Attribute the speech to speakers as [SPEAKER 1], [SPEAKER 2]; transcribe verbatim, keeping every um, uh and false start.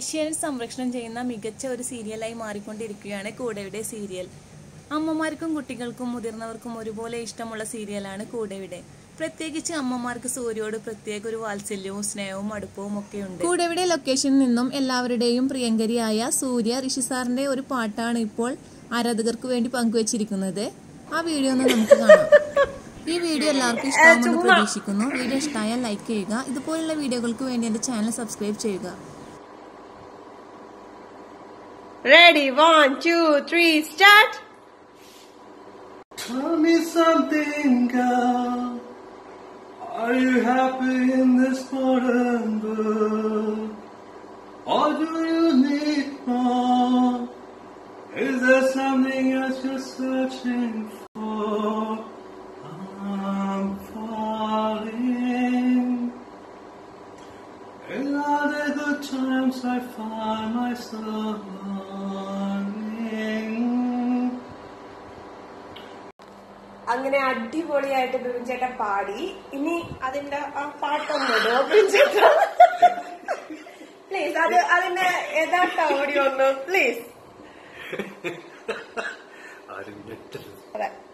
[SPEAKER 1] ഏഷ്യാനെറ്റ് സംരക്ഷണം ചെയ്യുന്ന മികച്ച ഒരു സീരിയലായി മാറിക്കൊണ്ടിരിക്കുകയാണ് കൂടെവിടെ സീരിയൽ. അമ്മമാർക്കും കുട്ടികൾക്കും മുതിർന്നവർക്കും ഒരുപോലെ ഇഷ്ടമുള്ള സീരിയലാണ് കൂടെവിടെ. പ്രത്യേകിച്ച് അമ്മമാർക്ക് സൂര്യയോട് പ്രത്യേക ഒരു വാത്സല്യവും സ്നേഹവും അടുപ്പവും ഒക്കെ ഉണ്ട്. കൂടെവിടെ ലൊക്കേഷനിൽ നിന്നും എല്ലാവരുടെയും പ്രിയങ്കരിയായ സൂര്യ ഋഷി സാറിന്റെ ഒരു പാട്ടാണ് ഇപ്പോൾ ആരാധകർക്ക് വേണ്ടി പങ്കുവച്ചിരിക്കുന്നത്. ആ വീഡിയോ ഒന്ന് നമുക്ക് കാണാം. ഈ വീഡിയോ എല്ലാവർക്കും ഇഷ്ടമാണെന്ന് പ്രതീക്ഷിക്കുന്നു. വീഡിയോ ഇഷ്ടമായാൽ ലൈക്ക് ചെയ്യുക. ഇതുപോലുള്ള വീഡിയോകൾക്ക് വേണ്ടി എന്റെ ചാനൽ സബ്സ്ക്രൈബ് ചെയ്യുക.
[SPEAKER 2] Ready, one, two, three, start.
[SPEAKER 3] Tell me something, girl. Are you happy in this modern world? Or do you need more? Is there something else you're searching for? I'm falling. In all the good times I find myself longing.
[SPEAKER 2] അങ്ങനെ അടിപൊളിയായിട്ട് ബിബിൻ ചേട്ടൻ പാടി. ഇനി അതിന്റെ ആ പാട്ടൊന്നും ഇടുമോ ബിബിൻ ചേട്ടാ? Please, അത് അതിന്റെ യഥാർത്ഥ ഓഡിയോ ഒന്ന് please.
[SPEAKER 3] I didn't get to
[SPEAKER 2] അതെ.